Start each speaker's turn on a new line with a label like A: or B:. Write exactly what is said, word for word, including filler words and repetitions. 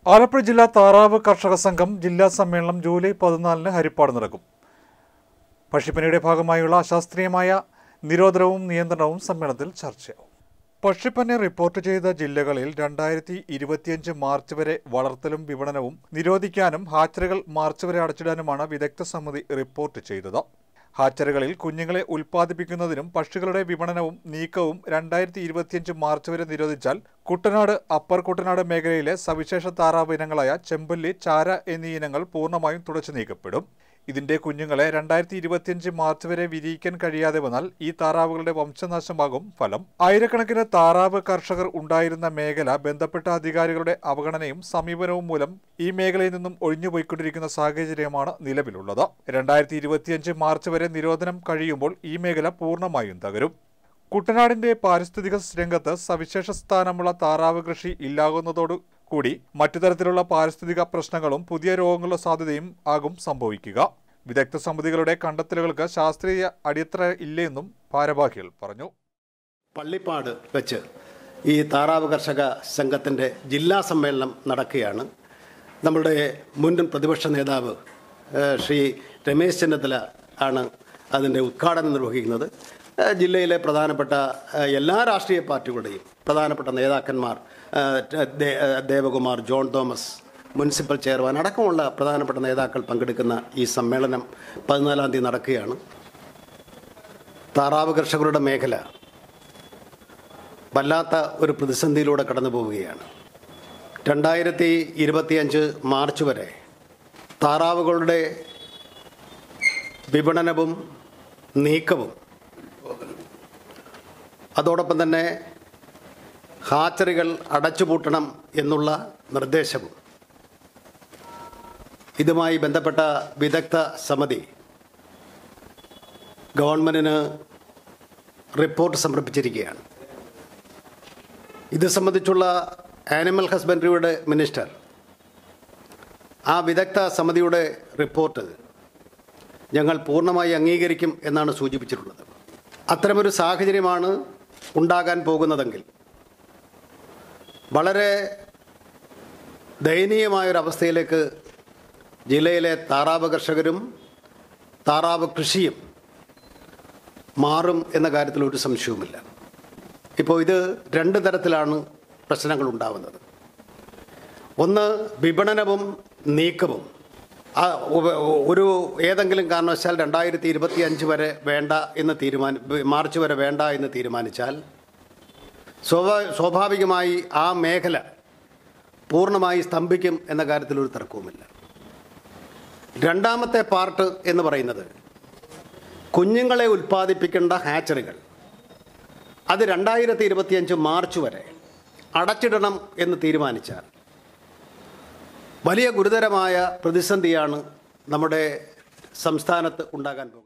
A: ആലപ്പുഴ ജില്ലാ താറാവ് കർഷക സംഘം ജില്ലാ സമ്മേളനം ജൂലൈ പതിനാലിന് ഹരിപ്പാട് നടക്കും. പക്ഷിപ്പനിയുടെ ഭാഗമായുള്ള അശാസ്ത്രീയമായ നിരോധനവും നിയന്ത്രണവും സമ്മേളനത്തിൽ ചർച്ചയാവും. പക്ഷിപ്പനി റിപ്പോർട്ട് ചെയ്ത ജില്ലകളിൽ രണ്ടായിരത്തി ഇരുപത്തിയഞ്ച് മാർച്ച് വരെ വളർത്തലും വിപണനവും നിരോധിക്കാനും ഹാച്ചറികൾ മാർച്ച് വരെ അടച്ചിടാനുമാണ് വിദഗ്ധ സമിതി റിപ്പോർട്ട് ചെയ്തത്. ഹാച്ചറികളിൽ കുഞ്ഞുങ്ങളെ ഉൽപ്പാദിപ്പിക്കുന്നതിനും പക്ഷികളുടെ വിപണനവും നീക്കവും രണ്ടായിരത്തി ഇരുപത്തിയഞ്ച് മാർച്ച് വരെ നിരോധിച്ചാൽ കുട്ടനാട്, അപ്പർ കുട്ടനാട് മേഖലയിലെ സവിശേഷ താറാവ് ഇനങ്ങളായ ചെമ്പല്ലി, ചാര എന്നീ ഇനങ്ങൾ പൂർണ്ണമായും തുടച്ചു നീക്കപ്പെടും. ഇതിന്റെ കുഞ്ഞുങ്ങളെ രണ്ടായിരത്തി ഇരുപത്തിയഞ്ച് മാർച്ച് വരെ വിരിയിക്കാൻ കഴിയാതെ വന്നാൽ ഈ താറാവുകളുടെ വംശനാശമാകും ഫലം. ആയിരക്കണക്കിന് താറാവ് കർഷകർ ഉണ്ടായിരുന്ന മേഖല ബന്ധപ്പെട്ട അധികാരികളുടെ അവഗണനയും സമീപനവും മൂലം ഈ മേഖലയിൽ നിന്നും ഒഴിഞ്ഞുപോയിക്കൊണ്ടിരിക്കുന്ന സാഹചര്യമാണ് നിലവിലുള്ളത്. രണ്ടായിരത്തി ഇരുപത്തിയഞ്ച് മാർച്ച് വരെ നിരോധനം കഴിയുമ്പോൾ ഈ മേഖല പൂർണ്ണമായും തകരും. കുട്ടനാടിന്റെ പാരിസ്ഥിതിക രംഗത്ത് സവിശേഷ സ്ഥാനമുള്ള താറാവ് കൃഷി ഇല്ലാകുന്നതോടു കൂടി മറ്റു തരത്തിലുള്ള പാരിസ്ഥിതിക പ്രശ്നങ്ങളും പുതിയ രോഗങ്ങളുടെ സാധ്യതയും ആകും സംഭവിക്കുക. വിദഗ്ധ സമിതികളുടെ കണ്ടെത്തലുകൾക്ക് ശാസ്ത്രീയ അടിത്തറ ഇല്ലെന്നും ഭാരവാഹികൾ പറഞ്ഞു.
B: പള്ളിപ്പാട് വെച്ച് ഈ താറാവ് കർഷക സംഘത്തിൻ്റെ ജില്ലാ സമ്മേളനം നടക്കുകയാണ്. നമ്മുടെ മുൻ പ്രതിപക്ഷ നേതാവ് ശ്രീ രമേശ് ചെന്നിത്തല ആണ് അതിൻ്റെ ഉദ്ഘാടനം നിർവഹിക്കുന്നത്. ജില്ലയിലെ പ്രധാനപ്പെട്ട എല്ലാ രാഷ്ട്രീയ പാർട്ടികളുടെയും പ്രധാനപ്പെട്ട നേതാക്കന്മാർ, Devakumar, John Thomas, municipal chairman അടക്കമുള്ള പ്രധാനപ്പെട്ട നേതാക്കൾ പങ്കെടുക്കുന്ന ഈ സമ്മേളനം പതിനാലാം തീയതി നടക്കുകയാണ്. താറാവ് കർഷകരുടെ മേഖല വല്ലാത്ത ഒരു പ്രതിസന്ധിയിലൂടെ കടന്നു പോവുകയാണ്. രണ്ടായിരത്തി ഇരുപത്തിയഞ്ച് മാർച്ച് വരെ താറാവുകളുടെ വിപണനവും നീക്കവും അതോടൊപ്പം തന്നെ ഹാച്ചറികൾ അടച്ചുപൂട്ടണം എന്നുള്ള നിർദ്ദേശവും ഇതുമായി ബന്ധപ്പെട്ട വിദഗ്ധ സമിതി ഗവൺമെൻറ്റിന് റിപ്പോർട്ട് സമർപ്പിച്ചിരിക്കുകയാണ്. ഇത് സംബന്ധിച്ചുള്ള ആനിമൽ ഹസ്ബൻഡറിയുടെ മിനിസ്റ്റർ ആ വിദഗ്ധ സമിതിയുടെ റിപ്പോർട്ട് ഞങ്ങൾ പൂർണ്ണമായി അംഗീകരിക്കും എന്നാണ് സൂചിപ്പിച്ചിട്ടുള്ളത്. അത്തരമൊരു സാഹചര്യമാണ് ഉണ്ടാകാൻ പോകുന്നതെങ്കിൽ വളരെ ദയനീയമായൊരവസ്ഥയിലേക്ക് ജില്ലയിലെ താറാവ് കർഷകരും താറാവ് കൃഷിയും മാറും എന്ന കാര്യത്തിൽ ഒരു സംശയവുമില്ല. ഇപ്പോൾ ഇത് രണ്ട് തരത്തിലാണ് പ്രശ്നങ്ങൾ ഉണ്ടാകുന്നത്. ഒന്ന്, വിപണനവും നീക്കവും. ഒരു ഏതെങ്കിലും കാരണവശാൽ രണ്ടായിരത്തി ഇരുപത്തി അഞ്ച് വരെ വേണ്ട എന്ന് തീരുമാനി മാർച്ച് വരെ വേണ്ട എന്ന് തീരുമാനിച്ചാൽ സ്വാഭാ സ്വാഭാവികമായി ആ മേഖല പൂർണ്ണമായി സ്തംഭിക്കും എന്ന കാര്യത്തിൽ ഒരു തർക്കവുമില്ല. രണ്ടാമത്തെ പാർട്ട് എന്ന് പറയുന്നത് കുഞ്ഞുങ്ങളെ ഉൽപ്പാദിപ്പിക്കേണ്ട ഹാച്ചറികൾ അത് രണ്ടായിരത്തി ഇരുപത്തിയഞ്ച് മാർച്ച് വരെ അടച്ചിടണം എന്ന് തീരുമാനിച്ചാൽ വലിയ ഗുരുതരമായ പ്രതിസന്ധിയാണ് നമ്മുടെ സംസ്ഥാനത്ത് ഉണ്ടാകാൻ പോകുന്നത്.